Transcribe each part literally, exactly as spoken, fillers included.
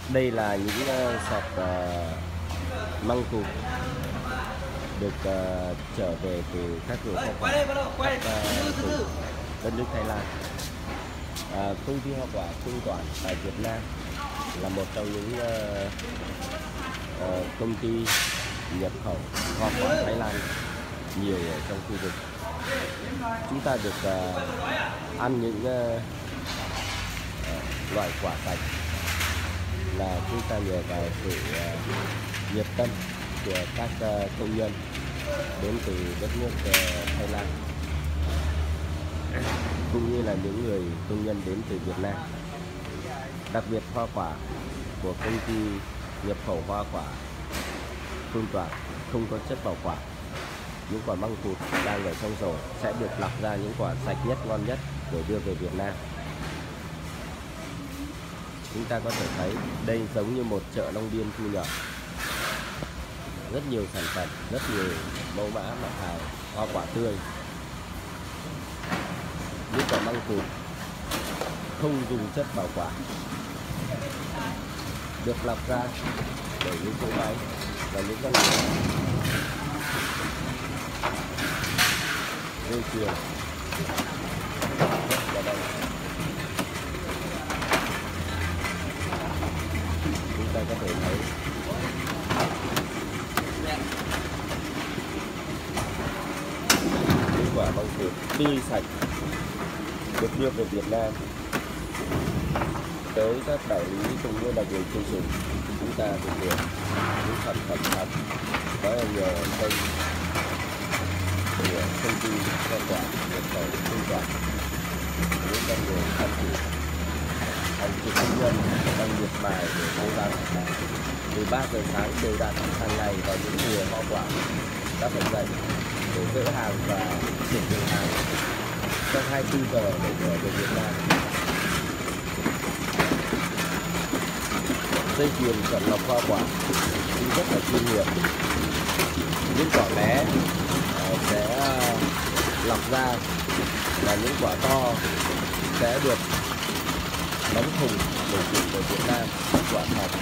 Đây là những uh, sọt uh, măng cụt được uh, trở về từ các cửa kho quả các uh, tỉnh đất nước Thái Lan. À, công ty hoa quả Phương Toản tại Việt Nam là một trong những uh, uh, công ty nhập khẩu hoa quả Thái Lan nhiều ở trong khu vực. Chúng ta được uh, ăn những uh, uh, loại quả sạch là chúng ta nhờ vào sự uh, nhiệt tâm của các uh, công nhân đến từ đất nước uh, Thái Lan, cũng như là những người công nhân đến từ Việt Nam. Đặc biệt hoa quả của công ty nhập khẩu hoa quả Phương Toản không có chất bảo quản. Những quả măng cụt đang ở trong rổ sẽ được lọc ra những quả sạch nhất, ngon nhất để đưa về Việt Nam. Chúng ta có thể thấy đây giống như một chợ Long Biên thu nhỏ. Rất nhiều sản phẩm, rất nhiều mẫu mã mặt hàng hoa quả tươi. Những quả măng cụt không dùng chất bảo quản, được lọc ra để những cỗ máy và những con người dây chuyền rất là đông. Chúng ta có thể thấy những quả măng cụt tươi sạch được đưa về Việt Nam tới các đại lý cũng như là người tiêu dùng. Chúng ta được được những sản phẩm thật đó là nhờ kênh của công ty hoa quả nhập khẩu Phương Toản. Những con người tham dự hàng chục công nhân đang miệt mài để cố gắng từ ba giờ sáng đều đặn hàng ngày vào những mùa hoa quả đã phải dậy để dỡ hàng và chuyển đường hàng trong hai mươi tư giờ để trở về Việt Nam. Dây chuyền chọn lọc hoa quả cũng rất là chuyên nghiệp. Những quả bé sẽ lọc ra và những quả to sẽ được đóng thùng để chuyển về Việt Nam. Quả thật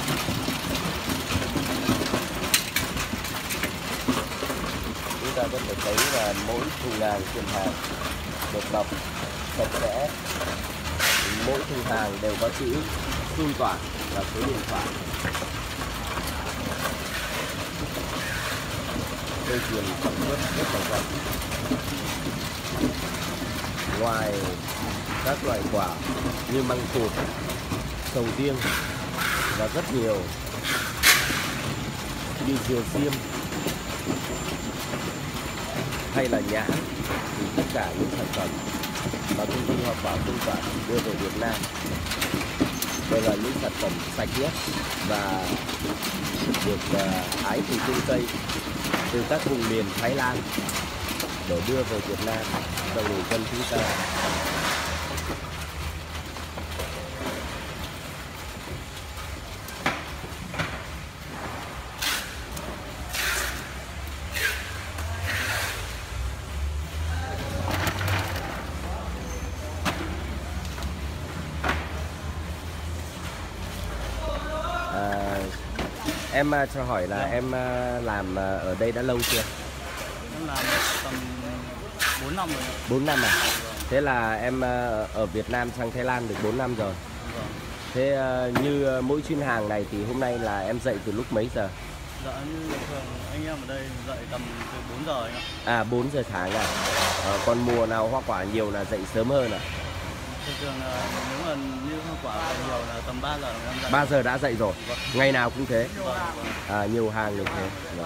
chúng ta có thể thấy là mỗi thùng hàng chuyển hàng được lọc sạch sẽ. Mỗi thùng hàng đều có chữ Phương Toản và số điện thoại. Dây chuyền sản xuất rất là rộng. Ngoài các loại quả như măng cụt, sầu riêng và rất nhiều như dừa xiêm hay là nhãn, thì tất cả những sản phẩm mà công ty hoa quả Phương Toản đưa về Việt Nam đây là những sản phẩm sạch nhất và được uh, ái từ phương Tây, từ các vùng miền Thái Lan để đưa về Việt Nam cho người dân chúng ta. Em cho hỏi là em làm ở đây đã lâu chưa? Em làm tầm bốn năm rồi. bốn năm à? Thế là em ở Việt Nam sang Thái Lan được bốn năm rồi. Thế như mỗi chuyến hàng này thì hôm nay là em dậy từ lúc mấy giờ? Dạ như thường anh em ở đây dậy tầm từ bốn giờ anh ạ. À bốn giờ sáng à? À còn mùa nào hoa quả nhiều là dậy sớm hơn à? Thường thường là nếu mà như hoa quả nhiều là tầm ba giờ em dậy. ba giờ đã dậy rồi. Vâng. Ngày nào cũng thế. Vâng. À nhiều hàng được thế. Vâng.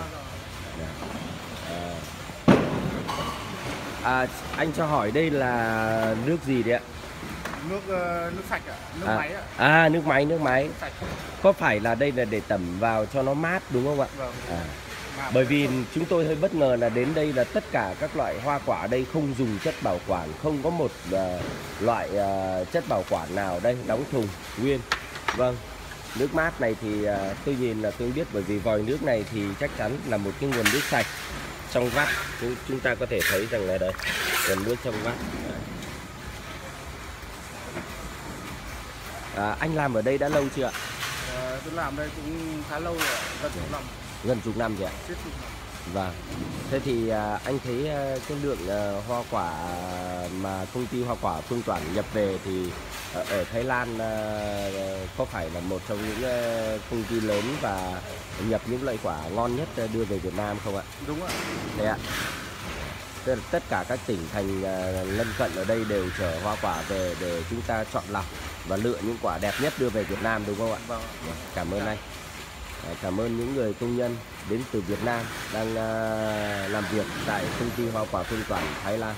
À. À, anh cho hỏi đây là nước gì đấy ạ? Nước uh, nước sạch ạ, nước à. máy ạ. À nước máy, nước máy. Nước sạch. Có phải là đây là để tẩm vào cho nó mát đúng không ạ? Vâng. À. Bởi vì chúng tôi hơi bất ngờ là đến đây là tất cả các loại hoa quả ở đây không dùng chất bảo quản, không có một uh, loại uh, chất bảo quản nào đây, đóng thùng nguyên. Vâng, nước mát này thì uh, tôi nhìn là tôi biết, bởi vì vòi nước này thì chắc chắn là một cái nguồn nước sạch trong vắt. Chúng, chúng ta có thể thấy rằng là đây, nguồn nước trong vắt. À, anh làm ở đây đã lâu chưa ạ? tôi làm đây cũng khá lâu rồi, gần chục năm. Gần chục năm rồi ạ. Chết chục năm. Vâng. Thế thì à, anh thấy à, cái lượng à, hoa quả mà công ty hoa quả Phương Toản nhập về thì ở, ở Thái Lan à, có phải là một trong những à, công ty lớn và nhập những loại quả ngon nhất đưa về Việt Nam không ạ? Đúng ạ. Thế ạ. Tức là tất cả các tỉnh thành à, lân cận ở đây đều chở hoa quả về để chúng ta chọn lọc và lựa những quả đẹp nhất đưa về Việt Nam, đúng không ạ? Vâng. Cảm ơn anh. Cảm ơn những người công nhân đến từ Việt Nam đang uh, làm việc tại công ty hoa quả Phương Toản Thái Lan.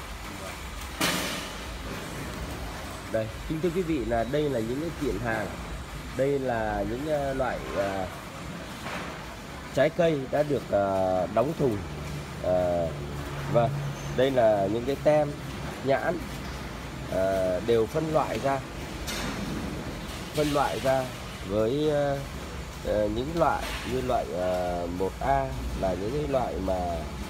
Đây, kính thưa quý vị, là đây là những cái kiện hàng, đây là những uh, loại uh, trái cây đã được uh, đóng thùng. Uh, và đây là những cái tem nhãn uh, đều phân loại ra, phân loại ra với uh, Uh, những loại như loại uh, một A là những cái loại mà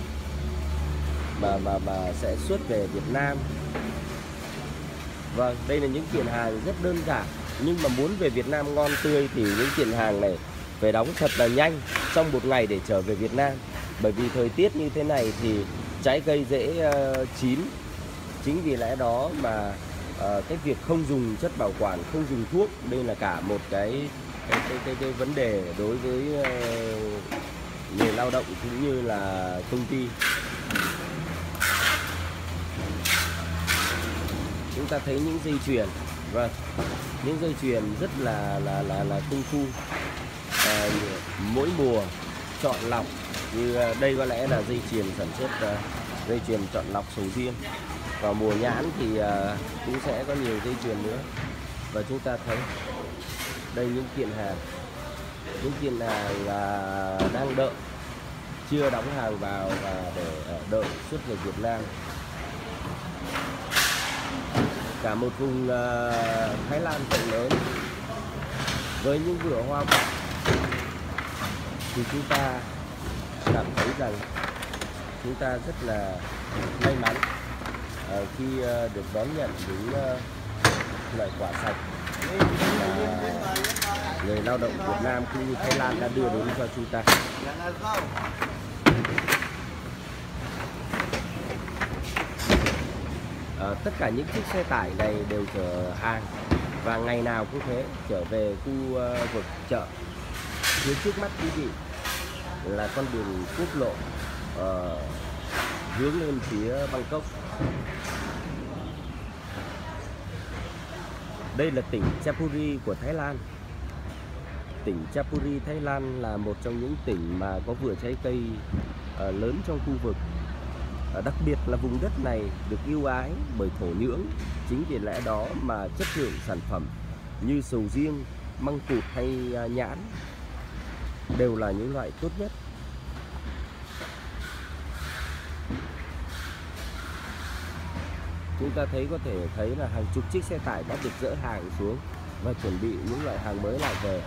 mà mà mà sẽ xuất về Việt Nam. Vâng, đây là những kiện hàng rất đơn giản, nhưng mà muốn về Việt Nam ngon tươi thì những kiện hàng này phải đóng thật là nhanh trong một ngày để trở về Việt Nam. Bởi vì thời tiết như thế này thì trái cây dễ uh, chín. Chính vì lẽ đó mà uh, cái việc không dùng chất bảo quản, không dùng thuốc, đây là cả một cái Cái, cái, cái, cái vấn đề đối với uh, người lao động cũng như là công ty. Chúng ta thấy những dây chuyền, vâng, những dây chuyền rất là là là là công phu. Uh, mỗi mùa chọn lọc, như uh, đây có lẽ là dây chuyền sản xuất uh, dây chuyền chọn lọc sầu riêng. Vào mùa nhãn thì uh, cũng sẽ có nhiều dây chuyền nữa. Và chúng ta thấy đây những kiện hàng, những kiện hàng là đang đợi, chưa đóng hàng vào và để đợi xuất về Việt Nam. Cả một vùng uh, Thái Lan rộng lớn với những vựa hoa quả thì chúng ta cảm thấy rằng chúng ta rất là may mắn uh, khi uh, được đón nhận những uh, loại quả sạch mà người lao động Việt Nam cũng như Thái Lan đã đưa đến cho chúng ta. À, tất cả những chiếc xe tải này đều chở hàng và ngày nào cũng thế, trở về khu uh, vực chợ. Phía trước mắt quý vị là con đường quốc lộ uh, hướng lên phía Bangkok. Đây là tỉnh Chapuri của Thái Lan. Tỉnh Chapuri, Thái Lan là một trong những tỉnh mà có vựa trái cây uh, lớn trong khu vực. Uh, đặc biệt là vùng đất này được ưu ái bởi thổ nhưỡng. Chính vì lẽ đó mà chất lượng sản phẩm như sầu riêng, măng cụt hay uh, nhãn đều là những loại tốt nhất. Chúng ta thấy có thể thấy là hàng chục chiếc xe tải đã được dỡ hàng xuống và chuẩn bị những loại hàng mới lại về.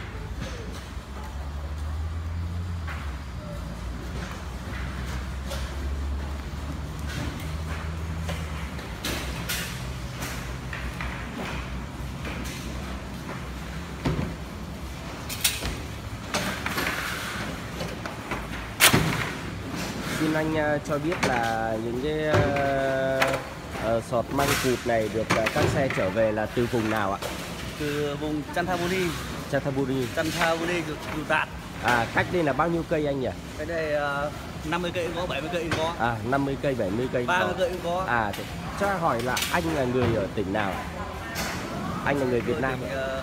Xin anh uh, cho biết là những cái uh, uh, sọt măng cụt này được uh, các xe trở về là từ vùng nào ạ? Từ vùng Chanthaburi. Chanthaburi. Chanthaburi, Cửu Tạt. À, cách đây là bao nhiêu cây anh nhỉ? Cái đây uh, năm mươi cây cũng có, bảy mươi cây cũng có. À, năm mươi cây, bảy mươi cây. ba mươi cây cũng có. À, thì cho hỏi là anh là người ở tỉnh nào? Anh là người Việt Nam. Tỉnh, uh...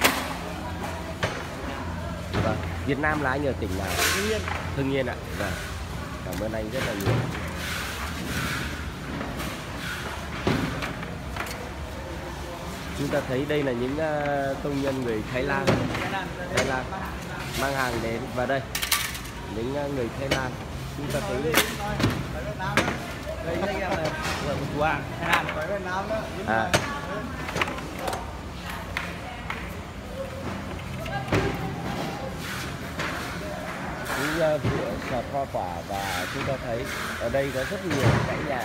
Vâng. Việt Nam là anh ở tỉnh nào? Hưng Yên. Hưng Yên ạ. Vâng. Cảm ơn anh rất là nhiều. Chúng ta thấy đây là những uh, công nhân người Thái Lan, Thái Lan mang hàng đến, và đây những uh, người Thái Lan. Chúng ta thấy đây, đây anh em là của thủ hàng Thái Lan. À. Những uh, vựa sọt hoa quả, và chúng ta thấy ở đây có rất nhiều dãy nhà.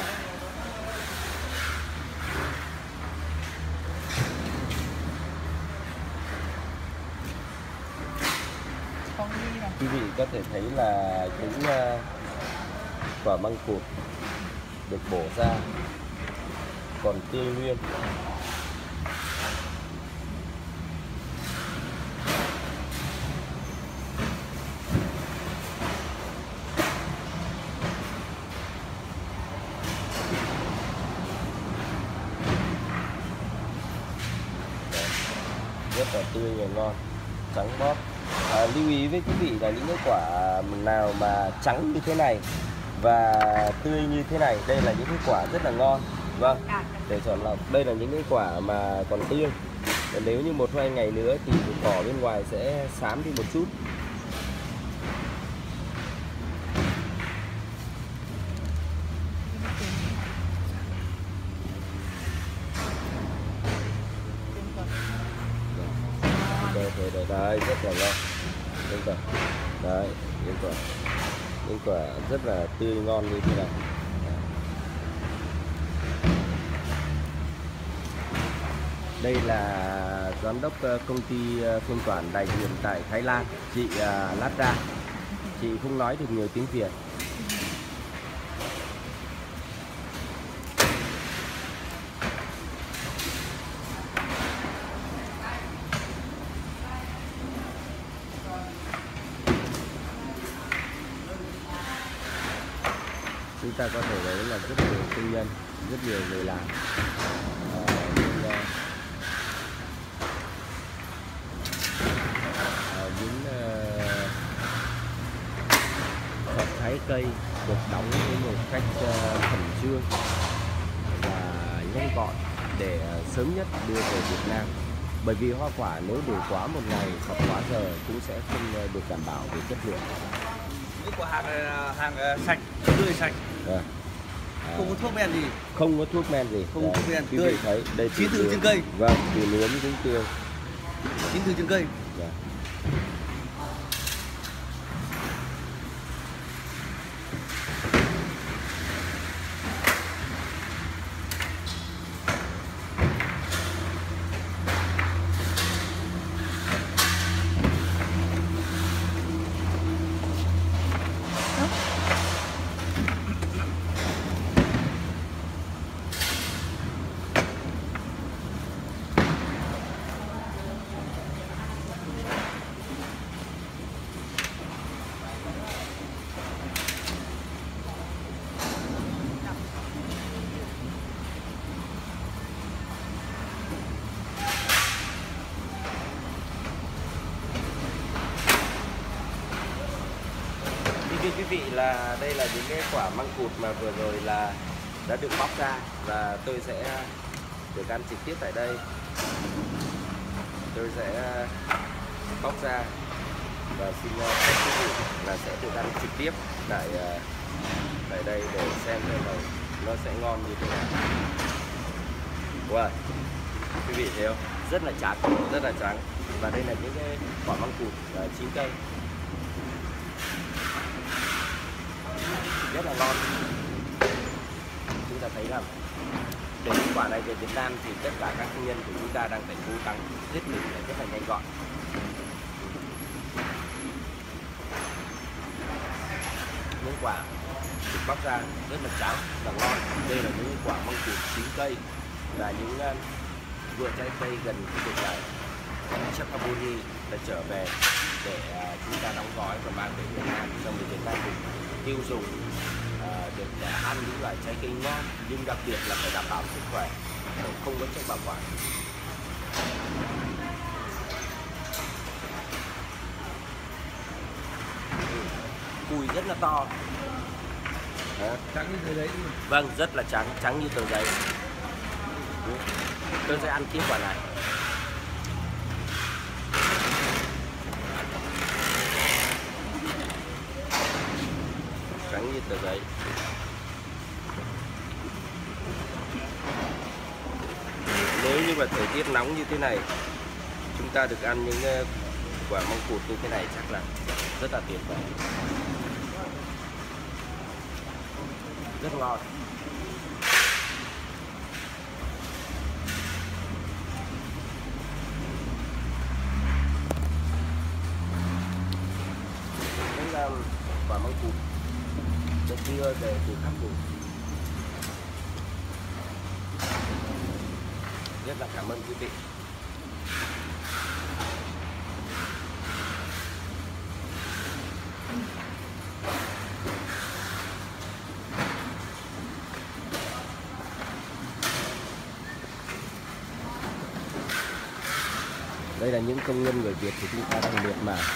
quý vị có thể thấy là những uh, quả măng cụt được bổ ra còn tươi nguyên. Rất là tươi và ngon, trắng bóp. À, lưu ý với quý vị là những cái quả nào mà trắng như thế này và tươi như thế này, đây là những cái quả rất là ngon. Vâng, để chọn lọc, đây là những cái quả mà còn tươi. Còn nếu như một hai ngày nữa thì vỏ bên ngoài sẽ xám đi một chút. Đây, đây, đây, rất là ngon. Những quả, đấy, những quả, những quả rất là tươi ngon như thế này. Đây là giám đốc công ty Phương Toản đại diện tại Thái Lan, chị Latra. Chị không nói được nhiều tiếng Việt. Chúng ta có thể thấy là rất nhiều công nhân, rất nhiều người làm. À, những, à, những uh, thái cây được đóng với một cách uh, khẩn trương và nhanh gọn để uh, sớm nhất đưa về Việt Nam. Bởi vì hoa quả nếu để quá một ngày hoặc quá giờ cũng sẽ không uh, được đảm bảo về chất lượng. Những quả hàng hàng sạch, tươi sạch. À. Không có thuốc men gì. Không có thuốc men gì. Không có thuốc men, quý tươi. vị thấy đây Chín từ trên cây. Vâng, từ nướm đến tươi. Chín từ trên cây. Dạ. Thưa quý vị là đây là những cái quả măng cụt mà vừa rồi là đã được bóc ra và tôi sẽ được ăn trực tiếp tại đây. Tôi sẽ bóc ra và xin phép quý vị là sẽ được ăn trực tiếp tại tại đây để xem là nó sẽ ngon như thế nào. Wow, quý vị thấy không? Rất là trắng, rất là trắng. Và đây là những cái quả măng cụt chín cây. Rất là ngon. Chúng ta thấy là để những quả này về Việt Nam thì tất cả các công nhân của chúng ta đang phải cố gắng hết mình để rất là nhanh gọn. Những quả được bóc ra rất là trắng và ngon. Đây là những quả măng cụt chín cây và những uh, vựa trái cây gần khu vực này. Chakaburi đã trở về để uh, chúng ta đóng gói và mang về Việt Nam cho người Việt Nam cùng tiêu dùng, à, được à, ăn những loại trái cây ngon, nhưng đặc biệt là phải đảm bảo sức khỏe, không có chất bảo quản. Cùi rất là to. Đó. Trắng như tờ giấy. Vâng, rất là trắng, trắng như tờ giấy. Tôi sẽ ăn tiếp quả này. Trắng như tờ giấy. Nếu như mà thời tiết nóng như thế này, chúng ta được ăn những quả măng cụt như thế này chắc là rất là tuyệt vời, rất ngon. um, quả măng cụt được đưa về từ các vùng. Rất là cảm ơn quý vị. Đây là những công nhân người Việt của chúng ta đang miệt mài.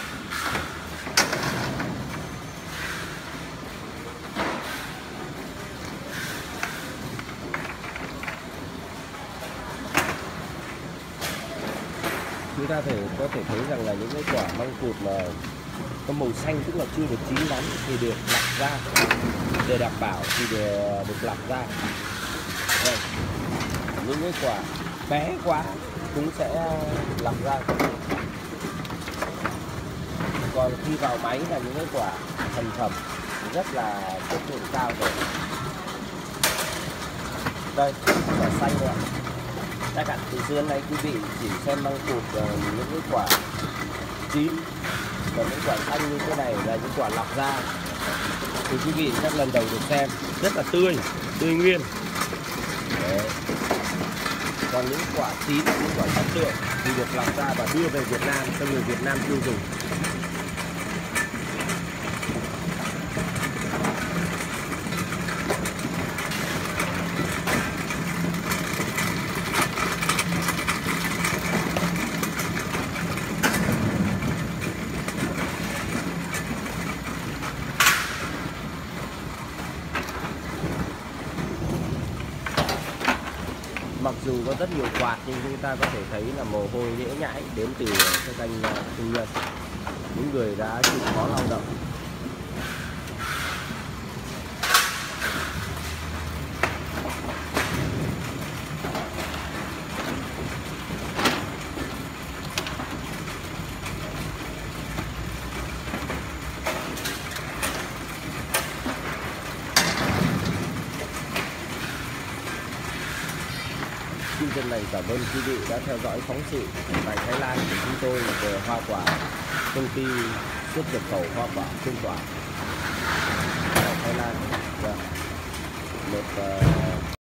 Chúng ta thể có thể thấy rằng là những cái quả măng cụt mà có màu xanh, tức là chưa được chín lắm, thì được lọc ra để đảm bảo, thì được, được lọc ra. Đây, những cái quả bé quá cũng sẽ lọc ra. Còn khi vào máy là những cái quả thành phẩm rất là chất lượng cao rồi. Đây, quả xanh rồi. Các bạn từ xưa đến nay quý vị chỉ xem măng cụt những cái quả chín, còn những quả xanh như thế này là những quả lọc ra. Thì quý vị chắc lần đầu được xem, rất là tươi, tươi nguyên. Đấy. Còn những quả chín, những quả chất lượng thì được lọc ra và đưa về Việt Nam cho người Việt Nam tiêu dùng. Mặc dù có rất nhiều quạt nhưng chúng ta có thể thấy là mồ hôi nhễ nhãi đến từ các anh công nhân, những người đã chịu khó lao động. Xin chân thành cảm ơn quý vị đã theo dõi phóng sự tại Thái Lan của chúng tôi về hoa quả, công ty xuất nhập khẩu hoa quả Phương Tỏa tại Thái Lan. Một uh,